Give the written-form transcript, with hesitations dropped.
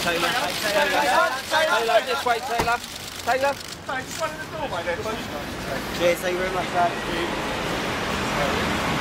Taylor. Taylor, this way, Taylor. Taylor. No, just run in the door, mate. Cheers, thank you very much, Dad. Thank you.